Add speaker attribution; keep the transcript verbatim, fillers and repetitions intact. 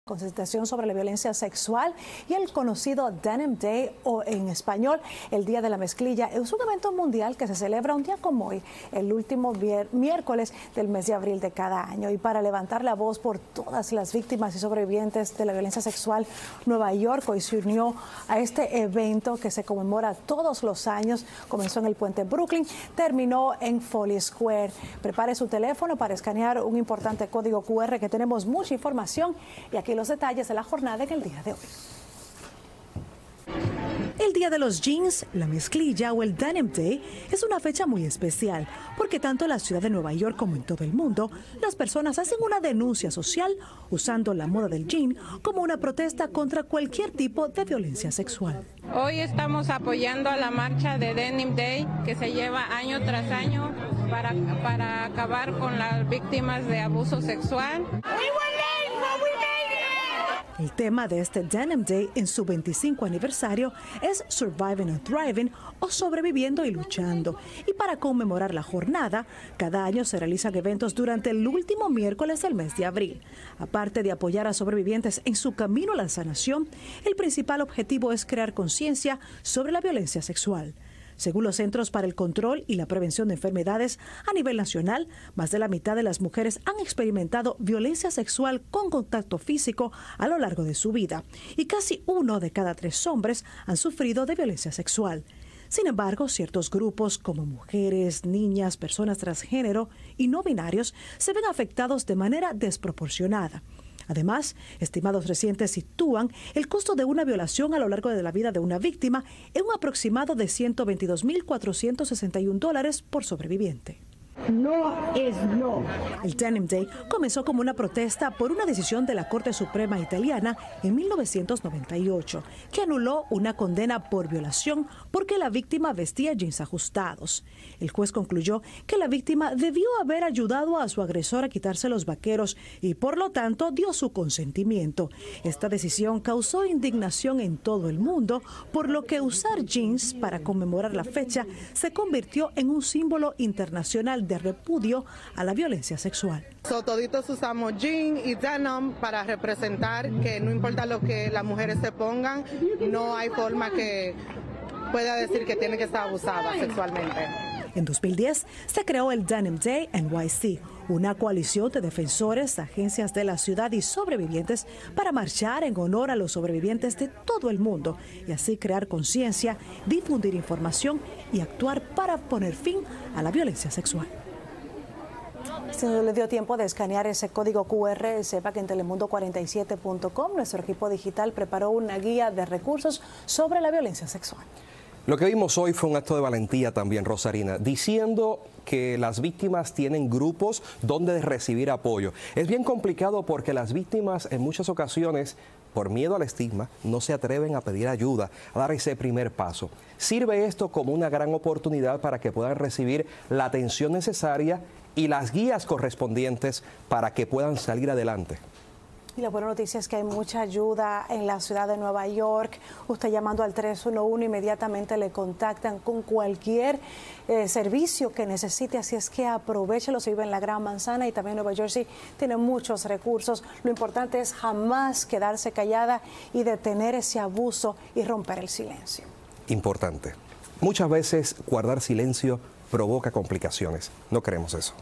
Speaker 1: Concientización sobre la violencia sexual y el conocido Denim Day, o en español el Día de la Mezclilla, es un evento mundial que se celebra un día como hoy, el último miércoles del mes de abril de cada año. Y para levantar la voz por todas las víctimas y sobrevivientes de la violencia sexual, Nueva York hoy se unió a este evento que se conmemora todos los años. Comenzó en el puente Brooklyn, terminó en Foley Square. Prepare su teléfono para escanear un importante código cu erre, que tenemos mucha información y aquí los detalles de la jornada en el día de hoy. El Día de los Jeans, la mezclilla o el Denim Day es una fecha muy especial porque tanto en la ciudad de Nueva York como en todo el mundo, las personas hacen una denuncia social usando la moda del jean como una protesta contra cualquier tipo de violencia sexual.
Speaker 2: Hoy estamos apoyando a la marcha de Denim Day, que se lleva año tras año para, para acabar con las víctimas de abuso sexual.
Speaker 1: El tema de este Denim Day en su veinticinco aniversario es Surviving and Thriving, o sobreviviendo y luchando. Y para conmemorar la jornada, cada año se realizan eventos durante el último miércoles del mes de abril. Aparte de apoyar a sobrevivientes en su camino a la sanación, el principal objetivo es crear conciencia sobre la violencia sexual. Según los Centros para el Control y la Prevención de Enfermedades, a nivel nacional, más de la mitad de las mujeres han experimentado violencia sexual con contacto físico a lo largo de su vida, y casi uno de cada tres hombres han sufrido de violencia sexual. Sin embargo, ciertos grupos como mujeres, niñas, personas transgénero y no binarios se ven afectados de manera desproporcionada. Además, estimados recientes sitúan el costo de una violación a lo largo de la vida de una víctima en un aproximado de ciento veintidós mil cuatrocientos sesenta y un dólares por sobreviviente.
Speaker 3: No es no.
Speaker 1: El Denim Day comenzó como una protesta por una decisión de la Corte Suprema italiana en mil novecientos noventa y ocho, que anuló una condena por violación porque la víctima vestía jeans ajustados. El juez concluyó que la víctima debió haber ayudado a su agresor a quitarse los vaqueros y por lo tanto dio su consentimiento. Esta decisión causó indignación en todo el mundo, por lo que usar jeans para conmemorar la fecha se convirtió en un símbolo internacional de repudio a la violencia sexual.
Speaker 4: So, toditos usamos jean y denim para representar que no importa lo que las mujeres se pongan, no hay forma que pueda decir que tiene que estar abusada sexualmente.
Speaker 1: En dos mil diez se creó el Denim Day N Y C, una coalición de defensores, agencias de la ciudad y sobrevivientes para marchar en honor a los sobrevivientes de todo el mundo y así crear conciencia, difundir información y actuar para poner fin a la violencia sexual. Si no le dio tiempo de escanear ese código cu erre, sepa que en telemundo cuarenta y siete punto com nuestro equipo digital preparó una guía de recursos sobre la violencia sexual.
Speaker 5: Lo que vimos hoy fue un acto de valentía también, Rosarina, diciendo que las víctimas tienen grupos donde recibir apoyo. Es bien complicado porque las víctimas en muchas ocasiones, por miedo al estigma, no se atreven a pedir ayuda, a dar ese primer paso. Sirve esto como una gran oportunidad para que puedan recibir la atención necesaria y las guías correspondientes para que puedan salir adelante.
Speaker 1: Y la buena noticia es que hay mucha ayuda en la ciudad de Nueva York. Usted llamando al tres uno uno inmediatamente le contactan con cualquier eh, servicio que necesite, así es que aprovechelo. Se vive en la Gran Manzana y también Nueva Jersey tiene muchos recursos. Lo importante es jamás quedarse callada y detener ese abuso y romper el silencio.
Speaker 5: Importante. Muchas veces guardar silencio provoca complicaciones. No queremos eso.